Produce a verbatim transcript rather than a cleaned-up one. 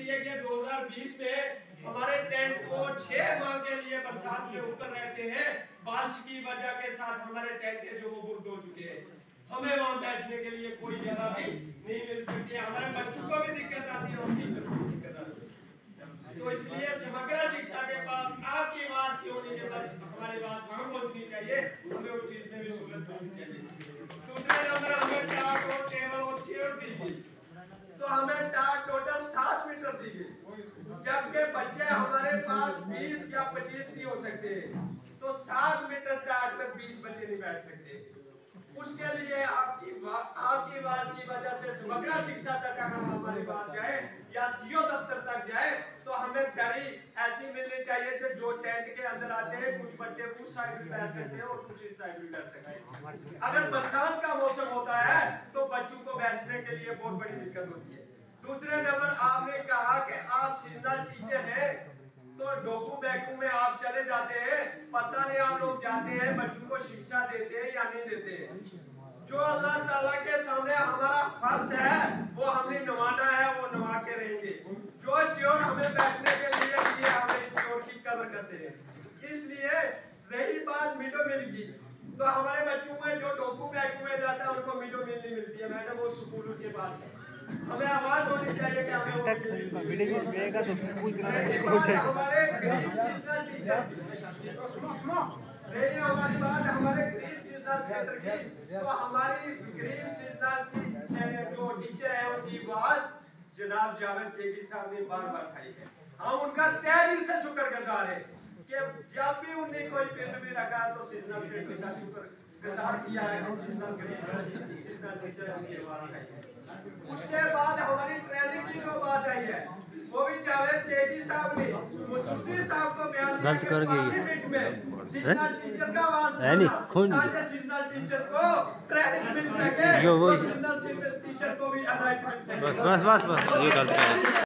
इसलिए कि दो हज़ार बीस में हमारे टेंट को छह माह के लिए बरसात में ऊपर रहते हैं। बारिश की वजह के साथ हमारे टेंट है जो वो बुर्द हो चुके हैं। हमें वहां बैठने के लिए कोई जगह भी नहीं मिल सकती है। हमारे बच्चों को भी दिक्कत आती है और टीचर को भी दिक्कत आती है। तो इसलिए समग्र शिक्षा के पास आपकी आवाज की होनी के पास हमारी बात वहां पहुंचनी चाहिए। हमें उस चीज में भी सहूलत होनी चाहिए। दूसरे नंबर हमें टाट और टेबल और चेयर दी गई, तो हमें टाट टोटल सात मीटर दी गई, जबकि बच्चे हमारे पास बीस या पच्चीस नहीं हो सकते, तो सात मीटर टाट पर बीस बच्चे नहीं बैठ सकते। उसके लिए आपकी आपकी बात की वजह से समग्र शिक्षा तक अगर हमारी बात जाए या सीओ दफ्तर तक जाए, तो हमें दरी ऐसी मिलनी चाहिए कि जो टेंट के अंदर आते हैं कुछ बच्चे उस साइड भी बैठ सकते हैं और कुछ इस साइड भी बैठ सकते हैं। अगर बरसात का मौसम होता है तो बच्चों को बैठने के लिए बहुत बड़ी दिक्कत होती है। दूसरे नंबर आपने कहा कि आप सीजनल टीचर हैं, तो डोकू बैकू में आप चले जाते हैं, पता नहीं आप लोग जाते हैं बच्चों को शिक्षा देते हैं या नहीं देते हैं। जो अल्लाह ताला के सामने हमारा फर्ज है वो हमने निभाना है, वो निभा के रहेंगे। जो चोर हमें बैठने के लिए दिए हमें चोर की कदर करते हैं। इसलिए रही बात मिड डे मील की, तो हमारे बच्चों में जो डोकू बैकू में जाता है उनको मिड डे मील नहीं मिलती है मैडम, वो स्कूलों के पास है। हमें आवाज होनी चाहिए कि हमें वीडियो मिलेगा तो स्कूल चलाना स्कूल से हमारे गरीब सीजनल टीचर सुनो सुनो रही हमारी बात हमारे गरीब सीजनल क्षेत्र की, तो हमारी गरीब सीजनल जो टीचर है उनकी आवाज जनाब जावेद तेगी साहब ने बार बार उठाई है। हम उनका तहे दिल से शुक्रगुजार हैं कि जब भी उन्हें कोई फील्ड में रखा तो सीजनल क्षेत्र का शुक्रगुजार किया है कि सीजनल गरीब सीजनल टीचर उनकी आवाज उठाई है। उसके बाद हमारी ट्रेनिंग की जो बात आई है वो भी जावेद तेगी साहब ने मुसद्दी साहब को बयान दिया कि पार्लियामेंट में सीजनल टीचर का आवाज ताकि सीजनल टीचर को ट्रेनिंग मिल सके, तो सीजनल टीचर को भी अदायगी मिल सके। बस बस बस ये गलत है।